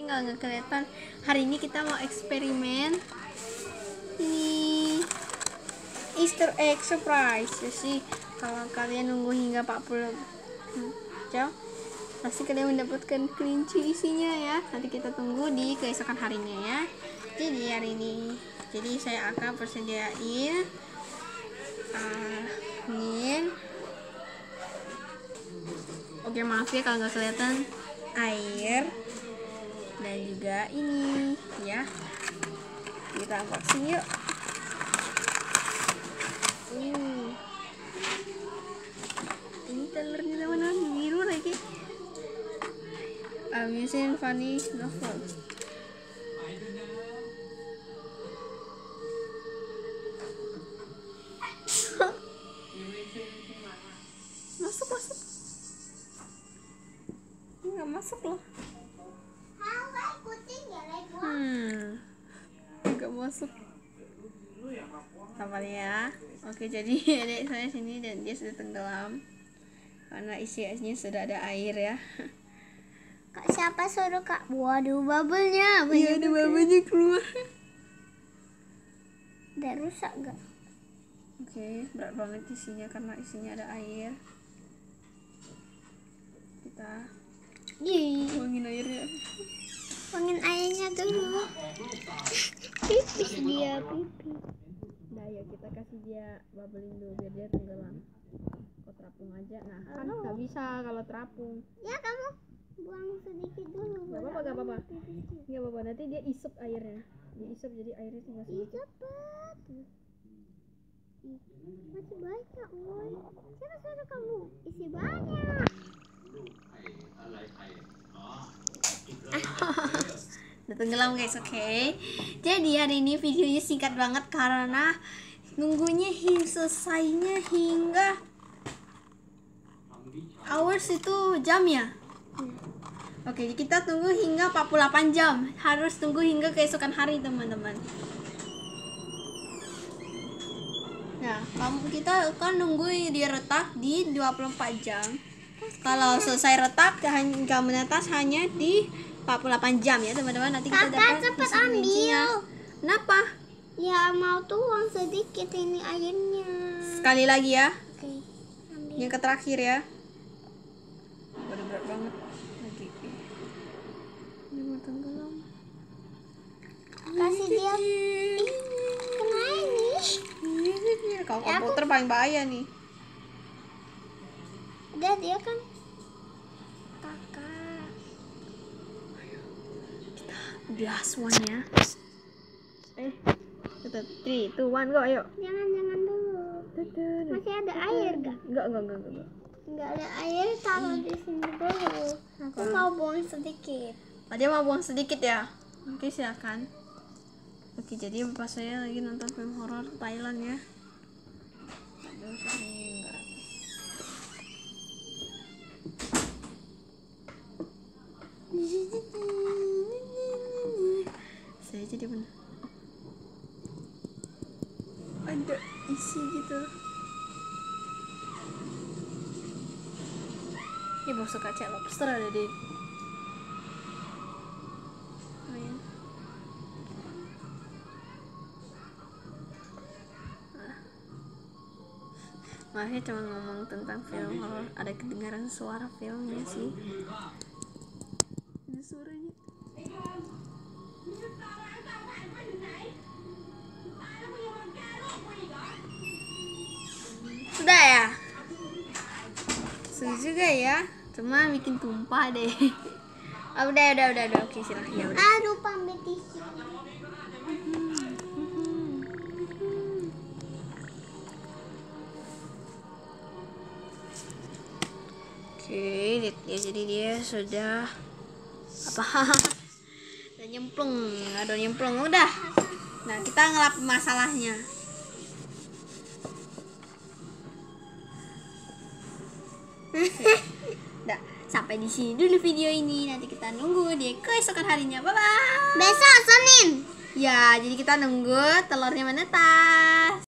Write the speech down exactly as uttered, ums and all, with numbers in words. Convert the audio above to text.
nggak nggak kelihatan. Hari ini kita mau eksperimen ini Easter egg surprise. Jadi kalau kalian nunggu hingga empat puluh jam pasti kalian mendapatkan kelinci isinya ya. Nanti kita tunggu di keesokan harinya ya. Jadi hari ini jadi saya akan persediain uh, ini. Oke, maaf ya kalau nggak kelihatan, air dan juga ini ya. Kita unboxing yuk. Uh. Ini telurnya teman-teman, biru lagi. I'm using funny novel. Masuk masuk. Nggak masuk loh. Hmm, nggak masuk. Sabar ya. Oke, jadi adik saya sini dan dia sudah tenggelam karena isi-isinya sudah ada air ya. Kak, siapa suruh Kak? Waduh, bubble-nya. Iya, ada bubble-nya keluar. Udah rusak gak? Oke, berat banget isinya karena isinya ada air. Kita tuangin airnya. Tuangin airnya dulu. Pipis dia, pipis. Nah, ya kita kasih dia bubbling dulu biar dia tenggelam. Kok terapung aja? Nah, kan nggak bisa kalau terapung. Ya, kamu buang sedikit dulu. Gak apa-apa, gak apa-apa. Gak apa-apa, nanti dia isep airnya. Dia isep jadi airnya tinggal sedikit. Cepet. Masih banyak, woy. Siapa suruh kamu isi banyak? Udah tenggelam guys, oke okay. Jadi hari ini videonya singkat banget karena nunggunya hingga selesainya hingga hours itu jam ya. Oke, okay, kita tunggu hingga empat puluh delapan jam. Harus tunggu hingga keesokan hari teman-teman. Nah, kamu kita akan nunggu dia retak di dua puluh empat jam. Kalau selesai retak hingga menetas hanya di empat puluh delapan jam ya teman-teman. Nanti kita dapat cepet isi ambil. kelincinya. Kenapa? Ya, mau tuang sedikit ini airnya. Sekali lagi ya. Oke, ambil. Yang terakhir ya. Berat berat banget lagi. Ini mau tenggelam. Kasih dia. Ih, kena ini. Kalau komputer paling bahaya nih. Udah, dia kan kakak. The last one ya. Eh, kita three, two, one, go, ayo. Jangan, jangan dulu. Masih ada air gak? Enggak, enggak, enggak, enggak. Enggak ada air, taruh di sini dulu. Aku mau buang sedikit. Oh, dia mau buang sedikit ya? Oke, silakan. Oke, jadi bapak saya lagi nonton film horor Thailand ya. Aduh, sini enggak rapi. Saya jadi benar. Ada isi gitu. Ini bosok kaca lobster ada di. Oh, ya. Ah. Maaf ya cuma ngomong tentang film horor, ada kedengaran suara filmnya sih. Ini suaranya. Sudah ya? Sudah juga ya, cuma bikin tumpah deh. Oh, udah, udah, udah, udah. Oke, silahkan ya udah. Ah, lupa ambil tisu. Oke, lihat ya, jadi dia sudah apa? Udah nyemplung, ada nyemplung, udah. Nah, kita ngelap masalahnya. Udah, sampai di sini dulu video ini. Nanti kita nunggu di keesokan harinya. Bye bye. Besok Senin. Ya, jadi kita nunggu telurnya menetas.